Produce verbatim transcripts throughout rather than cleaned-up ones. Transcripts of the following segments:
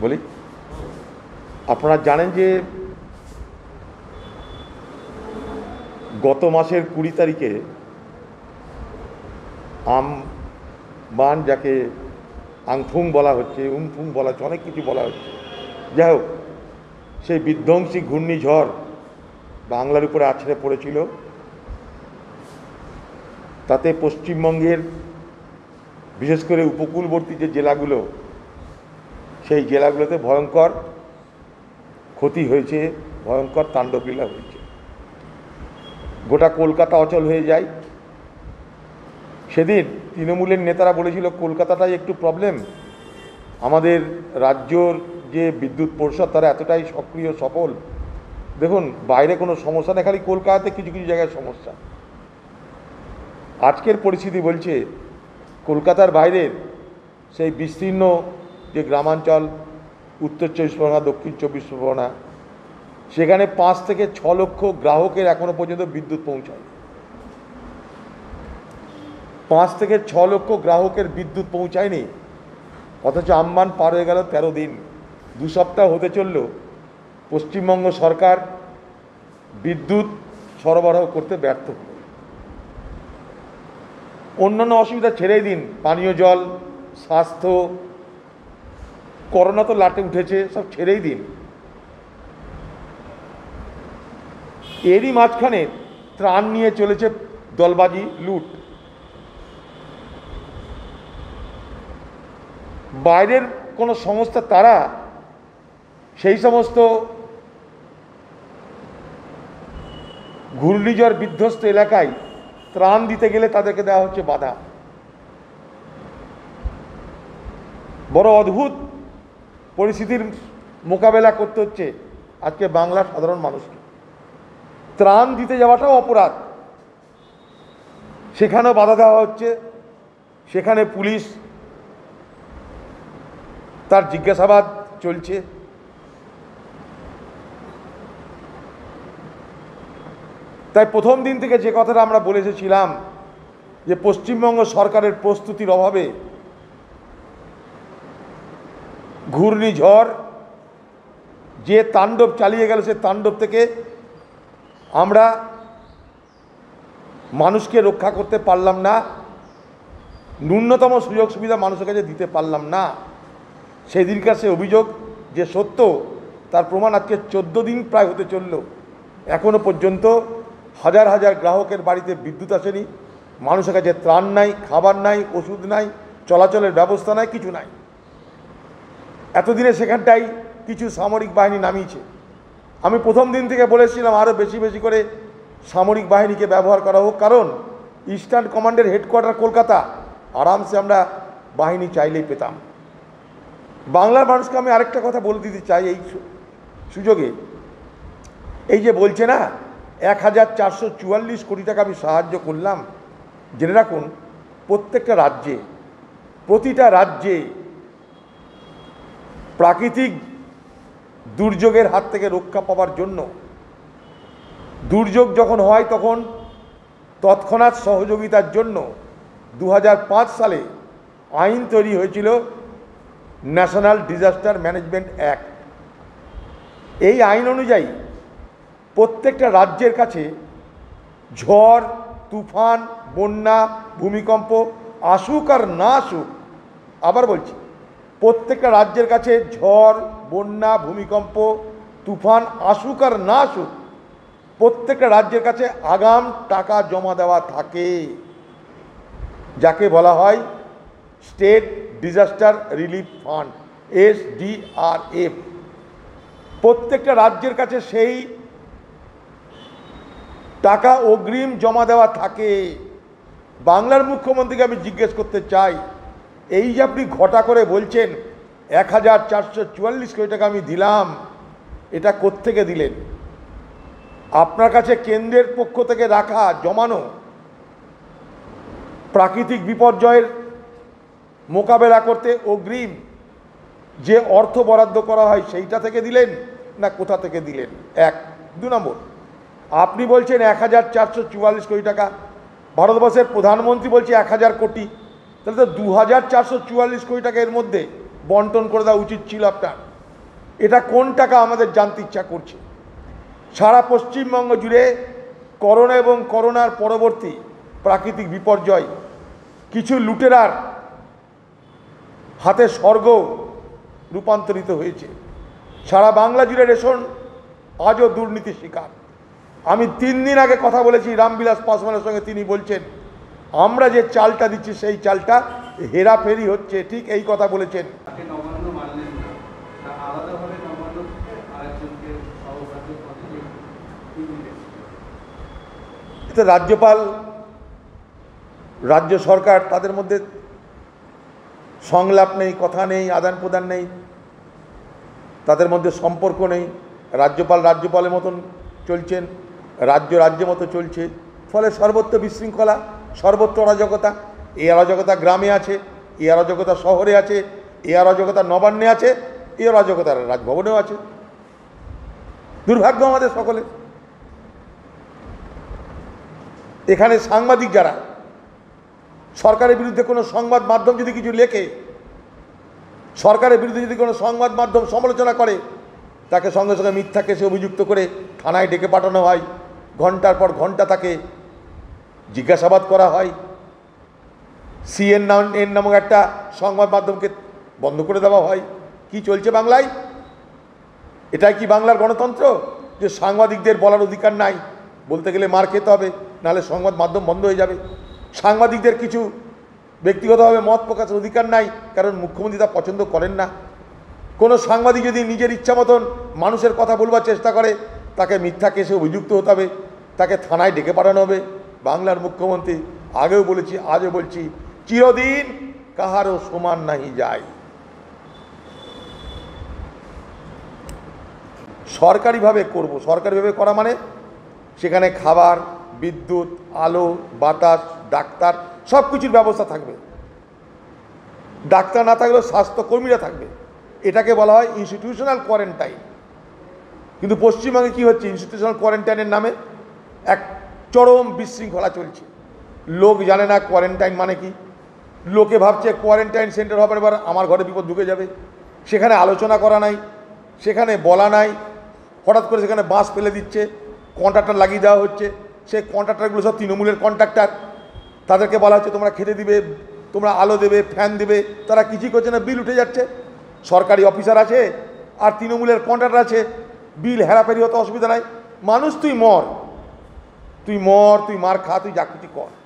বলি, আপনারা জানেন যে গত মাসের কুড়ি তারিখে আমবান, যাকে আংফুং বলা হচ্ছে, উমফুং বলা হচ্ছে, অনেক কিছু বলা হচ্ছে, যাই হোক, সেই বিধ্বংসী ঘূর্ণিঝড় বাংলার উপরে আছড়ে পড়েছিল। তাতে পশ্চিমবঙ্গের বিশেষ করে উপকূলবর্তী যে জেলাগুলো, সেই জেলাগুলোতে ভয়ঙ্কর ক্ষতি হয়েছে, ভয়ঙ্কর তাণ্ডবলীলা হয়েছে। গোটা কলকাতা অচল হয়ে যায়। সেদিন তৃণমূলের নেতারা বলেছিল কলকাতাটাই একটু প্রবলেম, আমাদের রাজ্যর যে বিদ্যুৎ পরিষদ তারা এতটাই সক্রিয় সফল, দেখুন বাইরে কোনো সমস্যা নেই, খালি কলকাতাতে কিছু কিছু জায়গায় সমস্যা। আজকের পরিস্থিতি বলছে কলকাতার বাইরের সেই বিস্তীর্ণ যে গ্রামাঞ্চল, উত্তর চব্বিশ পরগনা, দক্ষিণ চব্বিশ পরগনা, সেখানে পাঁচ থেকে ছ লক্ষ গ্রাহকের এখনো পর্যন্ত বিদ্যুৎ পৌঁছায়। পাঁচ থেকে ছ লক্ষ গ্রাহকের বিদ্যুৎ পৌঁছায়নি, অথচ আমবান পার হয়ে গেল তেরো দিন, দু সপ্তাহ হতে চলল পশ্চিমবঙ্গ সরকার বিদ্যুৎ সরবরাহ করতে ব্যর্থ হল। অন্যান্য অসুবিধা ছেড়েই দিন, পানীয় জল, স্বাস্থ্য, করোনা তো লাটে উঠেছে, সব ছেড়েই দিন। এরই মাঝখানে ত্রাণ নিয়ে চলেছে দলবাজি, লুট। বাইরের কোনো সংস্থা তারা সেই সমস্ত ঘূর্ণিঝড় বিধ্বস্ত এলাকায় ত্রাণ দিতে গেলে তাদেরকে দেওয়া হচ্ছে বাধা। বড় অদ্ভুত পরিস্থিতির মোকাবেলা করতে হচ্ছে আজকে বাংলার সাধারণ মানুষকে। ত্রাণ দিতে যাওয়াটাও অপরাধ, সেখানেও বাধা দেওয়া হচ্ছে। সেখানে পুলিশ তার জিজ্ঞাসাবাদ চলছে। তাই প্রথম দিন থেকে যে কথাটা আমরা বলে এসেছিলাম যে পশ্চিমবঙ্গ সরকারের প্রস্তুতির অভাবে ঘূর্ণিঝড় যে তাণ্ডব চালিয়ে গেল, সে তাণ্ডব থেকে আমরা মানুষকে রক্ষা করতে পারলাম না, ন্যূনতম সুযোগ সুবিধা মানুষের কাছে দিতে পারলাম না। সেদিনকার সে অভিযোগ যে সত্য, তার প্রমাণ আজকে চোদ্দো দিন প্রায় হতে চলল, এখনও পর্যন্ত হাজার হাজার গ্রাহকের বাড়িতে বিদ্যুৎ আসেনি, মানুষের কাছে ত্রাণ নাই, খাবার নাই, ওষুধ নাই, চলাচলের ব্যবস্থা নাই, কিছু নাই। এতদিনে সেখানটাই কিছু সামরিক বাহিনী নামিয়েছে। আমি প্রথম দিন থেকে বলেছিলাম আরও বেশি বেশি করে সামরিক বাহিনীকে ব্যবহার করা হোক, কারণ ইস্টার্ন কমান্ডের হেডকোয়ার্টার কলকাতা, আরামসে আমরা বাহিনী চাইলেই পেতাম। বাংলার মানুষকে আমি আরেকটা কথা বলে দিতে চাই এই সুযোগে, এই যে বলছে না এক হাজার চারশো চুয়াল্লিশ কোটি টাকা আমি সাহায্য করলাম, জেনে রাখুন প্রত্যেকটা রাজ্যে, প্রতিটা রাজ্যে প্রাকৃতিক দুর্যোগের হাত থেকে রক্ষা পাওয়ার জন্য, দুর্যোগ যখন হয় তখন তৎক্ষণাৎ সহযোগিতার জন্য দু হাজার পাঁচ সালে আইন তৈরি হয়েছিল, ন্যাশনাল ডিজাস্টার ম্যানেজমেন্ট অ্যাক্ট। এই আইন অনুযায়ী প্রত্যেকটা রাজ্যের কাছে ঝড়, তুফান, বন্যা, ভূমিকম্প আসুক আর না আসুক, আবার বলছি, প্রত্যেকটা রাজ্যের কাছে ঝড়, বন্যা, ভূমিকম্প, তুফান আসুক আর না আসুক, প্রত্যেকটা রাজ্যের কাছে আগাম টাকা জমা দেওয়া থাকে, যাকে বলা হয় state disaster relief fund, S D R F. প্রত্যেকটা রাজ্যের কাছে সেই টাকা অগ্রিম জমা দেওয়া থাকে। বাংলার মুখ্যমন্ত্রীকে আমি জিজ্ঞেস করতে চাই, এই যে আপনি ঘটা করে বলছেন এক হাজার চারশো চুয়াল্লিশ কোটি টাকা আমি দিলাম, এটা কোত্থেকে দিলেন? আপনার কাছে কেন্দ্রের পক্ষ থেকে রাখা জমানো প্রাকৃতিক বিপর্যয়ের মোকাবেলা করতে অগ্রিম যে অর্থ বরাদ্দ করা হয় সেইটা থেকে দিলেন না কোথা থেকে দিলেন? এক। দু নম্বর, আপনি বলছেন এক হাজার চারশো চুয়াল্লিশ কোটি টাকা, ভারতবর্ষের প্রধানমন্ত্রী বলছে এক হাজার কোটি, তাহলে তো দু হাজার চারশো চুয়াল্লিশ কোটি টাকা এর মধ্যে বন্টন করে দেওয়া উচিত ছিল আপনার। এটা কোন টাকা আমাদের জানতে ইচ্ছা করছে। সারা পশ্চিমবঙ্গ জুড়ে করোনা এবং করোনার পরবর্তী প্রাকৃতিক বিপর্যয় কিছু লুটেরার হাতে স্বর্গ রূপান্তরিত হয়েছে। সারা বাংলা জুড়ে রেশন আজও দুর্নীতির শিকার। আমি তিন দিন আগে কথা বলেছি রামবিলাস পাসওয়ানের সঙ্গে, তিনি বলছেন আমরা যে চালটা দিচ্ছি সেই চালটা হেরাফেরি হচ্ছে, ঠিক এই কথা বলেছেন। রাজ্যপাল, রাজ্য সরকার, তাদের মধ্যে সংলাপ নেই, কথা নেই, আদান প্রদান নেই, তাদের মধ্যে সম্পর্ক নেই। রাজ্যপাল রাজ্যপালের মতন চলছেন, রাজ্য রাজ্যের মতো চলছে, ফলে সর্বত্র বিশৃঙ্খলা, সর্বত্র অরাজকতা। এই অরাজকতা গ্রামে আছে, এই অরাজকতা শহরে আছে, এই অরাজকতা নবান্নে আছে, এই অরাজকতা রাজভবনেও আছে। দুর্ভাগ্য আমাদের সকলের। এখানে সাংবাদিক যারা সরকারের বিরুদ্ধে কোনো সংবাদ মাধ্যম যদি কিছু লেখে, সরকারের বিরুদ্ধে যদি কোনো সংবাদ মাধ্যম সমালোচনা করে, তাকে সঙ্গে সঙ্গে মিথ্যা কেসে অভিযুক্ত করে থানায় ডেকে পাঠানো হয়, ঘন্টার পর ঘন্টা তাকে জিজ্ঞাসাবাদ করা হয়। সিএন নাম এন নামক একটা সংবাদ মাধ্যমকে বন্ধ করে দেওয়া হয়। কি চলছে বাংলায়? এটাই কি বাংলার গণতন্ত্র, যে সাংবাদিকদের বলার অধিকার নাই, বলতে গেলে মার খেতে হবে, নাহলে সংবাদ মাধ্যম বন্ধ হয়ে যাবে? সাংবাদিকদের কিছু ব্যক্তিগতভাবে মত প্রকাশের অধিকার নাই, কারণ মুখ্যমন্ত্রী তা পছন্দ করেন না। কোনো সাংবাদিক যদি নিজের ইচ্ছা মতন মানুষের কথা বলবার চেষ্টা করে, তাকে মিথ্যা কেসে অভিযুক্ত হতে হবে, তাকে থানায় ডেকে পাঠানো হবে। বাংলার মুখ্যমন্ত্রী, আগেও বলেছি আজও বলছি, চিরদিন কাহারও সমান নাহি যায়। সরকারিভাবে করব, সরকারিভাবে করা মানে সেখানে খাবার, বিদ্যুৎ, আলো, বাতাস, ডাক্তার, সব কিছুর ব্যবস্থা থাকবে। ডাক্তার না থাকলেও স্বাস্থ্যকর্মীরা থাকবে। এটাকে বলা হয় ইনস্টিটিউশনাল কোয়ারেন্টাইন। কিন্তু পশ্চিমবঙ্গে কী হচ্ছে? ইনস্টিটিউশনাল কোয়ারেন্টাইনের নামে এক চরম বিশৃঙ্খলা চলছে। লোক জানে না কোয়ারেন্টাইন মানে কি। লোকে ভাবছে কোয়ারেন্টাইন সেন্টার হবে, এবার আমার ঘরে বিপদ ঢুকে যাবে। সেখানে আলোচনা করা নাই, সেখানে বলা নাই, হঠাৎ করে সেখানে বাঁশ ফেলে দিচ্ছে, কন্ট্রাক্টর লাগিয়ে দেওয়া হচ্ছে। সেই কন্ট্রাক্টরগুলো সব তৃণমূলের কন্ট্রাক্টর, তাদেরকে বলা হচ্ছে তোমরা খেতে দিবে, তোমরা আলো দেবে, ফ্যান দেবে, তারা কিছুই করছে না, বিল উঠে যাচ্ছে। সরকারি অফিসার আছে আর তৃণমূলের কন্ট্রাক্টর আছে, বিল হেরাফেরি হতে অসুবিধা নাই। মানুষ তুই মর, তুই মর, তুই মার খা, তুই যা কিছু কর।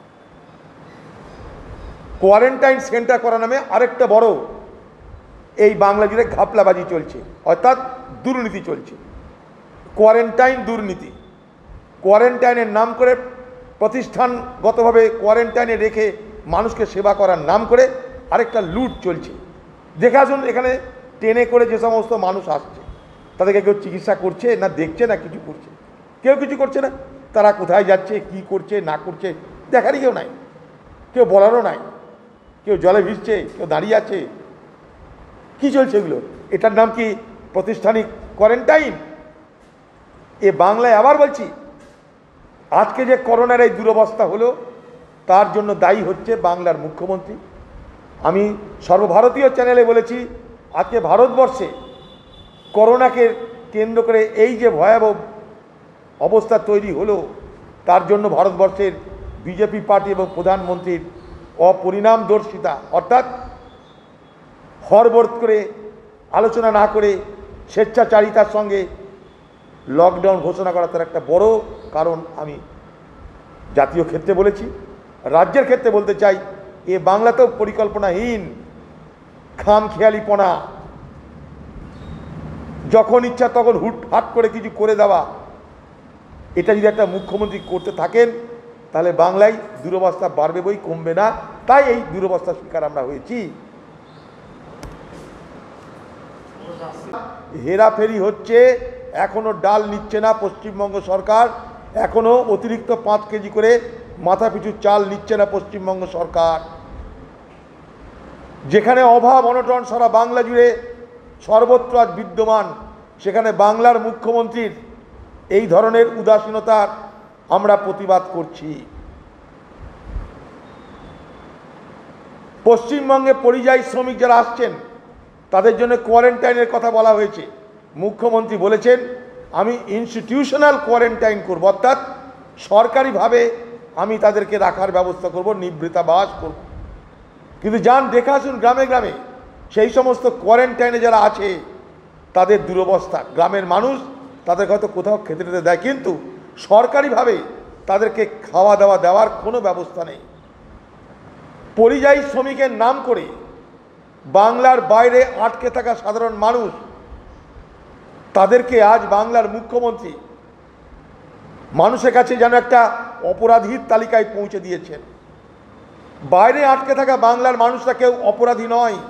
কোয়ারেন্টাইন সেন্টার করার নামে আরেকটা বড় এই বাংলা জুড়ে ঘাপলাবাজি চলছে, অর্থাৎ দুর্নীতি চলছে। কোয়ারেন্টাইন দুর্নীতি, কোয়ারেন্টাইনের নাম করে প্রতিষ্ঠানগতভাবে কোয়ারেন্টাইনে রেখে মানুষকে সেবা করার নাম করে আরেকটা লুট চলছে। দেখে আসুন, এখানে ট্রেনে করে যে সমস্ত মানুষ আসছে, তাদেরকে কেউ চিকিৎসা করছে না, দেখছে না, কিছু করছে? কেউ কিছু করছে না। তারা কোথায় যাচ্ছে, কি করছে না করছে, দেখারই কেউ নাই, কেউ বলারও নাই। কেউ জলে ভিজছে, কেউ দাঁড়িয়ে আছে। কি চলছে এগুলো? এটার নাম কি প্রতিষ্ঠানিক কোয়ারেন্টাইন? এ বাংলায় আবার বলছি, আজকে যে করোনার এই দুরবস্থা হলো, তার জন্য দায়ী হচ্ছে বাংলার মুখ্যমন্ত্রী। আমি সর্বভারতীয় চ্যানেলে বলেছি, আজকে ভারতবর্ষে করোনাকে কেন্দ্র করে এই যে ভয়াবহ অবস্থা তৈরি হলো, তার জন্য ভারতবর্ষের বিজেপি পার্টি এবং প্রধানমন্ত্রীর অপরিণামদর্শিতা, অর্থাৎ হরবর্দ করে আলোচনা না করে স্বেচ্ছাচারিতার সঙ্গে লকডাউন ঘোষণা করা, তার একটা বড় কারণ আমি জাতীয় ক্ষেত্রে বলেছি। রাজ্যের ক্ষেত্রে বলতে চাই, এ বাংলাতেও পরিকল্পনাহীন খামখেয়ালিপনা, যখন ইচ্ছা তখন হুট হাট করে কিছু করে দেওয়া, এটা যদি একটা মুখ্যমন্ত্রী করতে থাকেন, তাহলে বাংলায় দুরবস্থা বাড়বে বই, কমবে না। তাই এই দুরবস্থার শিকার আমরা হয়েছি। হেরাফেরি হচ্ছে, এখনো ডাল নিচ্ছে না পশ্চিমবঙ্গ সরকার, এখনো অতিরিক্ত পাঁচ কেজি করে মাথাপিছু চাল নিচ্ছে না পশ্চিমবঙ্গ সরকার। যেখানে অভাব অনটন সারা বাংলা জুড়ে সর্বত্র আজ বিদ্যমান, সেখানে বাংলার মুখ্যমন্ত্রীর এই ধরনের উদাসীনতার আমরা প্রতিবাদ করছি। পশ্চিমবঙ্গে পরিযায়ী শ্রমিক যারা আসছেন, তাদের জন্য কোয়ারেন্টাইনের কথা বলা হয়েছে। মুখ্যমন্ত্রী বলেছেন আমি ইনস্টিটিউশনাল কোয়ারেন্টাইন করব, অর্থাৎ সরকারিভাবে আমি তাদেরকে রাখার ব্যবস্থা করব, নিবৃত্তাবাস করব। কিন্তু যান দেখে আসুন গ্রামে গ্রামে সেই সমস্ত কোয়ারেন্টাইনে যারা আছে তাদের দুরবস্থা। গ্রামের মানুষ তাদেরকে হয়তো কোথাও খেতে টেতে দেয়, কিন্তু সরকারিভাবে তাদেরকে খাওয়া দাওয়া দেওয়ার কোনো ব্যবস্থা নেই। পরিযায়ী শ্রমিকের নাম করে বাংলার বাইরে আটকে থাকা সাধারণ মানুষ, তাদেরকে আজ বাংলার মুখ্যমন্ত্রী মানুষের কাছে যেন একটা অপরাধীর তালিকায় পৌঁছে দিয়েছেন। বাইরে আটকে থাকা বাংলার মানুষরা কেউ অপরাধী নয়।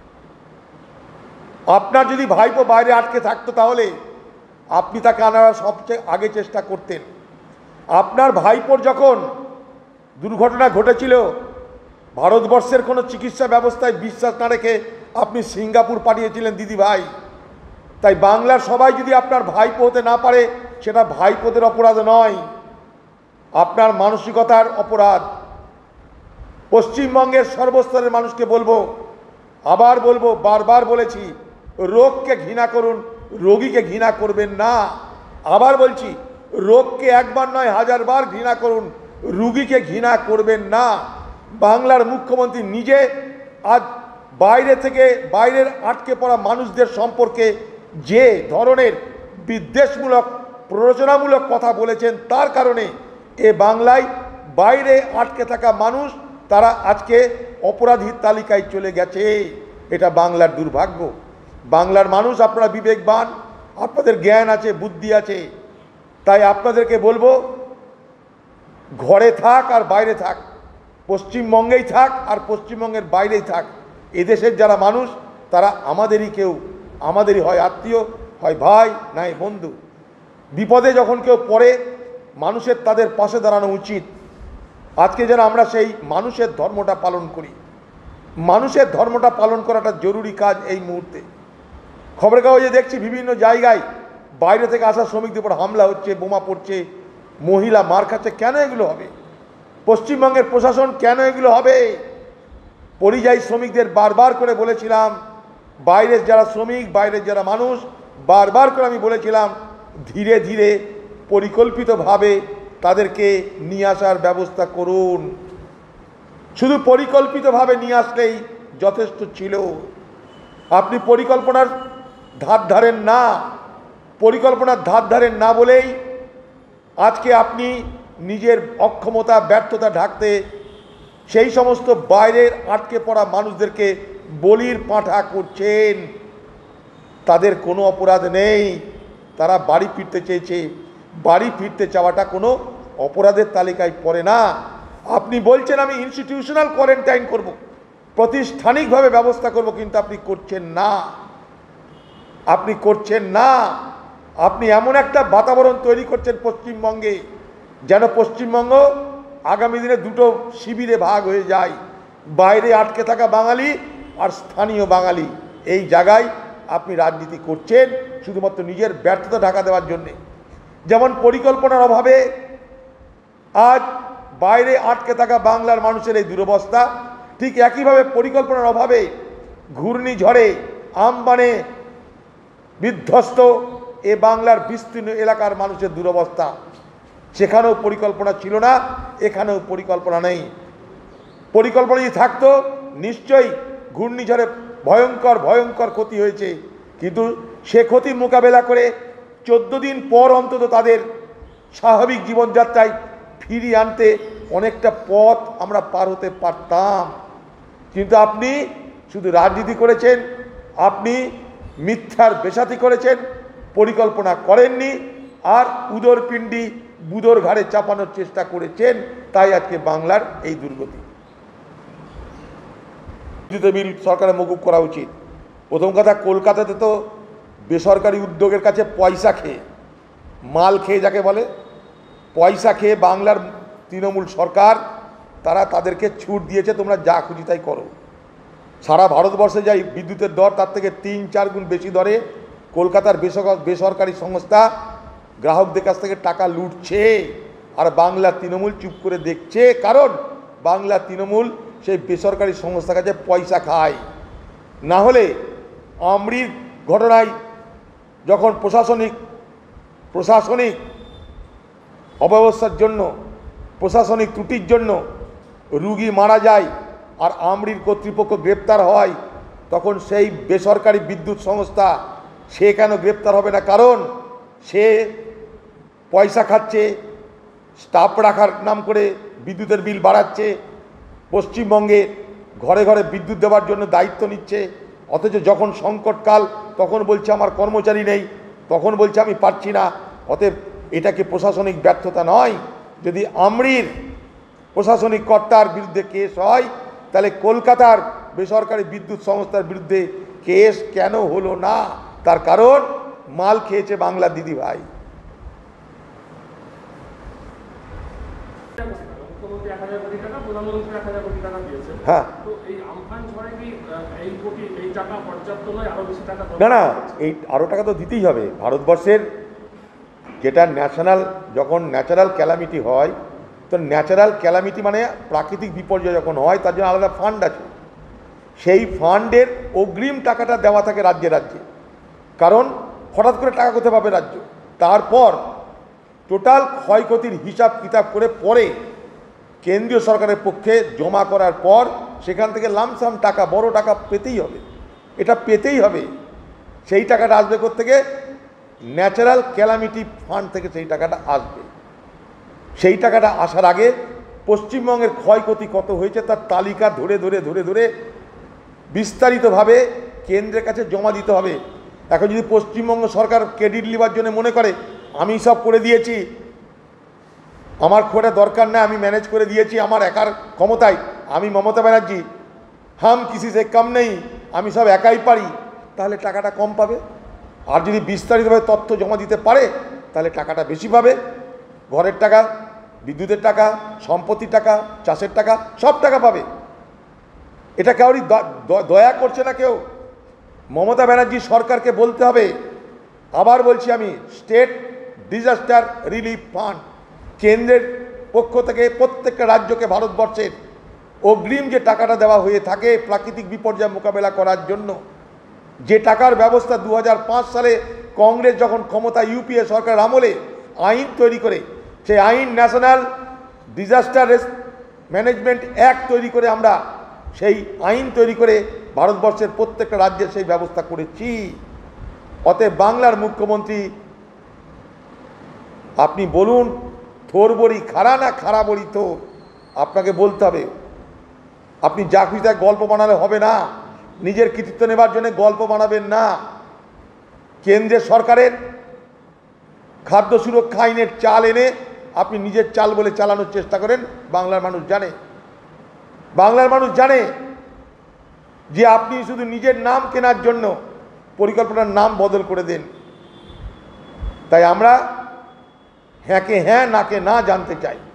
আপনার যদি ভাইপো বাইরে আটকে থাকতো তাহলে আপনি তাকে আনার সবচেয়ে আগে চেষ্টা করতেন। আপনার ভাইপোর যখন দুর্ঘটনা ঘটেছিল, ভারতবর্ষের কোনো চিকিৎসা ব্যবস্থায় বিশ্বাস না রেখে আপনি সিঙ্গাপুর পাঠিয়েছিলেন দিদি ভাই। তাই বাংলার সবাই যদি আপনার ভাইপো হতে না পারে, সেটা ভাইপোদের অপরাধ নয়, আপনার মানসিকতার অপরাধ। পশ্চিমবঙ্গের সর্বস্তরের মানুষকে বলবো, আবার বলবো, বারবার বলেছি, রোগকে ঘৃণা করুন, রোগীকে ঘৃণা করবেন না। আবার বলছি, রোগকে একবার নয় হাজারবার ঘৃণা করুন, রুগীকে ঘৃণা করবেন না। বাংলার মুখ্যমন্ত্রী নিজে আজ বাইরে থেকে বাইরের আটকে পড়া মানুষদের সম্পর্কে যে ধরনের বিদ্বেষমূলক প্ররোচনামূলক কথা বলেছেন, তার কারণে এ বাংলায় বাইরে আটকে থাকা মানুষ তারা আজকে অপরাধীর তালিকায় চলে গেছে। এটা বাংলার দুর্ভাগ্য। বাংলার মানুষ আপনারা বিবেকবান, আপনাদের জ্ঞান আছে, বুদ্ধি আছে, তাই আপনাদেরকে বলবো, ঘরে থাক আর বাইরে থাক, পশ্চিমবঙ্গেই থাক আর পশ্চিমবঙ্গের বাইরেই থাক, এদেশের যারা মানুষ তারা আমাদেরই কেউ, আমাদেরই হয় আত্মীয়, হয় ভাই, নাই বন্ধু। বিপদে যখন কেউ পড়ে মানুষের তাদের পাশে দাঁড়ানো উচিত। আজকে যেন আমরা সেই মানুষের ধর্মটা পালন করি। মানুষের ধর্মটা পালন করাটা জরুরি কাজ এই মুহূর্তে। খবরের কাগজে দেখছি বিভিন্ন জায়গায় বাইরে থেকে আসা শ্রমিকদের উপর হামলা হচ্ছে, বোমা পড়ছে, মহিলা মার খাচ্ছে। কেন এগুলো হবে? পশ্চিমবঙ্গের প্রশাসন কেন এগুলো হবে? পরিযায়ী শ্রমিকদের বারবার করে বলেছিলাম, বাইরের যারা শ্রমিক, বাইরের যারা মানুষ, বারবার করে আমি বলেছিলাম ধীরে ধীরে পরিকল্পিতভাবে তাদেরকে নিয়ে আসার ব্যবস্থা করুন। শুধু পরিকল্পিতভাবে নিয়ে আসলেই যথেষ্ট ছিল। আপনি পরিকল্পনার ধার ধারেন না, পরিকল্পনার ধার ধারেন না বলেই আজকে আপনি নিজের অক্ষমতা, ব্যর্থতা ঢাকতে সেই সমস্ত বাইরের আটকে পড়া মানুষদেরকে বলির পাঁঠা করছেন। তাদের কোনো অপরাধ নেই, তারা বাড়ি ফিরতে চেয়েছে। বাড়ি ফিরতে চাওয়াটা কোনো অপরাধের তালিকায় পড়ে না। আপনি বলছেন আমি ইনস্টিটিউশনাল কোয়ারেন্টাইন করব, প্রাতিষ্ঠানিকভাবে ব্যবস্থা করব, কিন্তু আপনি করছেন না, আপনি করছেন না। আপনি এমন একটা বাতাবরণ তৈরি করছেন পশ্চিমবঙ্গে, যেন পশ্চিমবঙ্গ আগামী দিনে দুটো শিবিরে ভাগ হয়ে যায়, বাইরে আটকে থাকা বাঙালি আর স্থানীয় বাঙালি। এই জায়গায় আপনি রাজনীতি করছেন শুধুমাত্র নিজের ব্যর্থতা ঢাকা দেওয়ার জন্যে। যেমন পরিকল্পনার অভাবে আজ বাইরে আটকে থাকা বাংলার মানুষের এই দুরবস্থা, ঠিক একইভাবে পরিকল্পনার অভাবে ঘূর্ণিঝড়ে আমবানে বিধ্বস্ত এ বাংলার বিস্তীর্ণ এলাকার মানুষের দুরবস্থা। সেখানেও পরিকল্পনা ছিল না, এখানেও পরিকল্পনা নেই। পরিকল্পনা যদি থাকতো নিশ্চয়ই ঘূর্ণিঝড়ে ভয়ঙ্কর ভয়ঙ্কর ক্ষতি হয়েছে, কিন্তু সে ক্ষতি মোকাবেলা করে চোদ্দ দিন পর অন্তত তাদের স্বাভাবিক জীবনযাত্রায় ফিরিয়ে আনতে অনেকটা পথ আমরা পার হতে পারতাম। কিন্তু আপনি শুধু রাজনীতি করেছেন, আপনি মিথ্যার বেসাতি করেছেন, পরিকল্পনা করেননি, আর উদরপিণ্ডি বুদর ঘাড়ে চাপানোর চেষ্টা করেছেন। তাই আজকে বাংলার এই দুর্গতি। বিদ্যুৎ বিল সরকারের মকুব করা উচিত। প্রথম কথা, কলকাতাতে তো বেসরকারি উদ্যোগের কাছে পয়সা খেয়ে, মাল খেয়ে যাকে বলে, পয়সা খেয়ে বাংলার তৃণমূল সরকার তারা তাদেরকে ছুট দিয়েছে, তোমরা যা খুশি তাই করো। সারা ভারতবর্ষে যাই বিদ্যুতের দর তার থেকে তিন চার গুণ বেশি দরে কলকাতার বেসরকারি সংস্থা গ্রাহকদের কাছ থেকে টাকা লুটছে, আর বাংলার তৃণমূল চুপ করে দেখছে। কারণ বাংলার তৃণমূল সেই বেসরকারি সংস্থার কাছে পয়সা খায়। না হলে আমরির ঘটনায় যখন প্রশাসনিক প্রশাসনিক অব্যবস্থার জন্য, প্রশাসনিক ত্রুটির জন্য রুগী মারা যায় আর আমরির কর্তৃপক্ষ গ্রেপ্তার হয়, তখন সেই বেসরকারি বিদ্যুৎ সংস্থা সে কেন গ্রেপ্তার হবে না? কারণ সে পয়সা খাচ্ছে, স্টাফ রাখার নাম করে বিদ্যুতের বিল বাড়াচ্ছে, পশ্চিমবঙ্গে ঘরে ঘরে বিদ্যুৎ দেওয়ার জন্য দায়িত্ব নিচ্ছে, অথচ যখন সংকটকাল তখন বলছে আমার কর্মচারী নেই, তখন বলছে আমি পারছি না। অতএব এটা কি প্রশাসনিক ব্যর্থতা নয়? যদি আমরির প্রশাসনিক কর্তার বিরুদ্ধে কেস হয়, তাহলে কলকাতার বেসরকারি বিদ্যুৎ সংস্থার বিরুদ্ধে কেস কেন হলো না? তার কারণ মাল খেয়েছে বাংলা দিদি ভাই। হ্যাঁ, না না, এই আরও টাকা তো দিতেই হবে। ভারতবর্ষের যেটা ন্যাশনাল, যখন ন্যাচারাল ক্যালামিটি হয়, তো ন্যাচারাল ক্যালামিটি মানে প্রাকৃতিক বিপর্যয় যখন হয়, তার জন্য আলাদা ফান্ড আছে। সেই ফান্ডের অগ্রিম টাকাটা দেওয়া থাকে রাজ্যে রাজ্যে, কারণ হঠাৎ করে টাকা কোথায় পাবে রাজ্য। তারপর টোটাল ক্ষয়ক্ষতির হিসাব কিতাব করে পরে কেন্দ্রীয় সরকারের পক্ষে জমা করার পর সেখান থেকে লামসাম টাকা, বড় টাকা পেতেই হবে, এটা পেতেই হবে। সেই টাকাটা আসবে কোত্থেকে? ন্যাচারাল ক্যালামিটি ফান্ড থেকে সেই টাকাটা আসবে। সেই টাকাটা আসার আগে পশ্চিমবঙ্গের ক্ষয়ক্ষতি কত হয়েছে তার তালিকা ধরে ধরে ধরে ধরে বিস্তারিতভাবে কেন্দ্রের কাছে জমা দিতে হবে। এখন যদি পশ্চিমবঙ্গ সরকার ক্রেডিট নেওয়ার জন্য মনে করে আমি সব করে দিয়েছি, আমার খুব একটা দরকার নেই, আমি ম্যানেজ করে দিয়েছি, আমার একার ক্ষমতায়, আমি মমতা ব্যানার্জি, হাম কিসি সে কম নেই, আমি সব একাই পারি, তাহলে টাকাটা কম পাবে। আর যদি বিস্তারিতভাবে তথ্য জমা দিতে পারে তাহলে টাকাটা বেশি পাবে। ঘরের টাকা, বিদ্যুতের টাকা, সম্পত্তির টাকা, চাষের টাকা, সব টাকা পাবে। এটা কাউরি দয়া করছে না কেউ। মমতা ব্যানার্জি সরকারকে বলতে হবে, আবার বলছি আমি, স্টেট ডিজাস্টার রিলিফ ফান্ড কেন্দ্রের পক্ষ থেকে প্রত্যেকটা রাজ্যকে ভারতবর্ষের অগ্রিম যে টাকাটা দেওয়া হয়ে থাকে প্রাকৃতিক বিপর্যয় মোকাবেলা করার জন্য, যে টাকার ব্যবস্থা দু হাজার পাঁচ সালে কংগ্রেস যখন ক্ষমতা, ইউপিএ সরকার আমলে আইন তৈরি করে, সেই আইন ন্যাশনাল ডিজাস্টার ম্যানেজমেন্ট অ্যাক্ট তৈরি করে, আমরা সেই আইন তৈরি করে ভারতবর্ষের প্রত্যেকটা রাজ্যে সেই ব্যবস্থা করেছি। অতএব বাংলার মুখ্যমন্ত্রী আপনি বলুন থোর বড়ি খাড়া না খাড়া বড়ি থোর, আপনাকে বলতে হবে। আপনি যা খুশি তাই গল্প বানালে হবে না, নিজের কৃতিত্ব নেবার জন্য গল্প বানাবেন না। কেন্দ্রের সরকারের খাদ্য সুরক্ষা আইনের চাল এনে আপনি নিজের চাল বলে চালানোর চেষ্টা করেন। বাংলার মানুষ জানে, বাংলার মানুষ জানে যে আপনি শুধু নিজের নাম কেনার জন্য পরিকল্পনার নাম বদল করে দেন। তাই আমরা হ্যাঁকে হ্যাঁ নাকে না জানতে চাই।